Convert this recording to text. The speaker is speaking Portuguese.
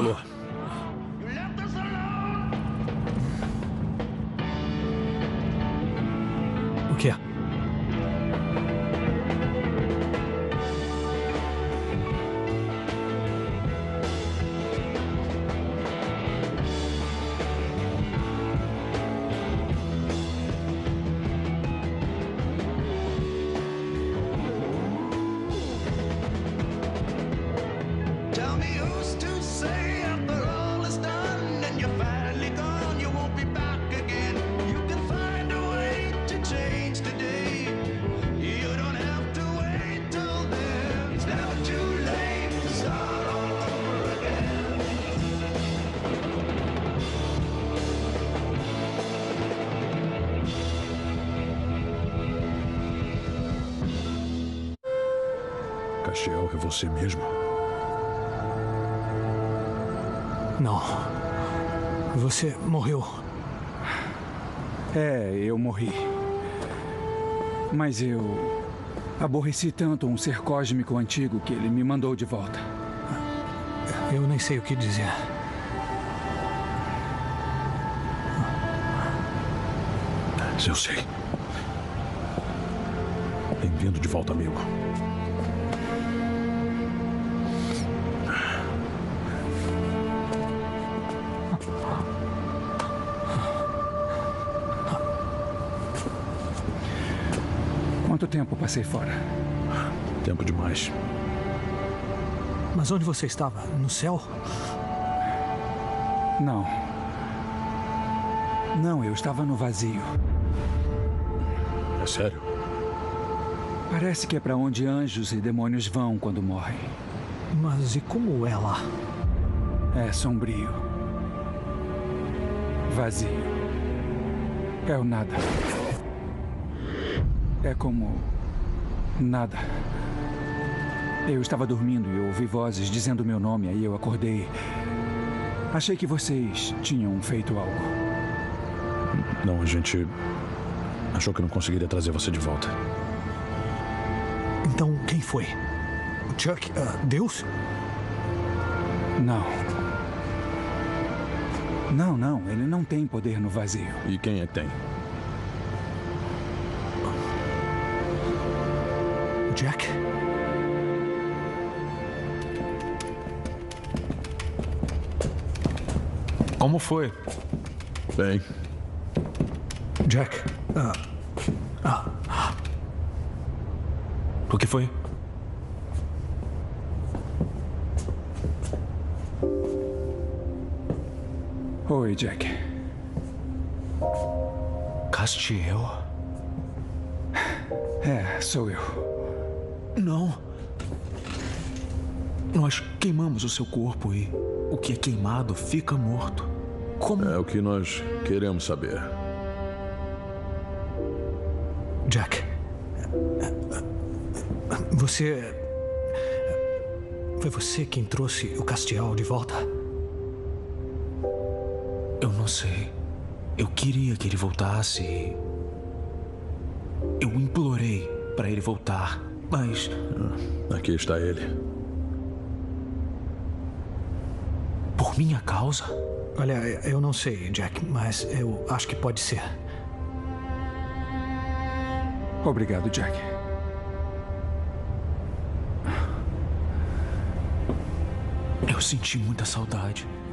falou. O que é? Tell me who's to say after all is done and you're finally gone, you won't be back again. You can find a way to change today. You don't have to wait till then. It's never too late to start all over again. Castiel, é você mesmo? Não. Você morreu. É, eu morri. Mas eu aborreci tanto um ser cósmico antigo que ele me mandou de volta. Eu nem sei o que dizer. Eu sei. Bem-vindo de volta, amigo. Quanto tempo passei fora? Tempo demais. Mas onde você estava? No céu? Não. Não, eu estava no vazio. É sério? Parece que é para onde anjos e demônios vão quando morrem. Mas e como é lá? É sombrio. Vazio. É o nada. É como nada. Eu estava dormindo e ouvi vozes dizendo meu nome, aí eu acordei. Achei que vocês tinham feito algo. Não, a gente achou que não conseguiria trazer você de volta. Então, quem foi? O Chuck? Deus? Não. Não, ele não tem poder no vazio. E quem é que tem? Jack? Como foi? Bem, Jack? O que foi? Oi, Jack. Castiel? É, sou eu. Não. Nós queimamos o seu corpo e o que é queimado fica morto. Como? é o que nós queremos saber. Jack. Você... Foi você quem trouxe o Castiel de volta? Eu não sei. Eu queria que ele voltasse e... Eu implorei para ele voltar, mas... Aqui está ele. Por minha causa? Olha, eu não sei, Jack, mas eu acho que pode ser. Obrigado, Jack. Eu senti muita saudade.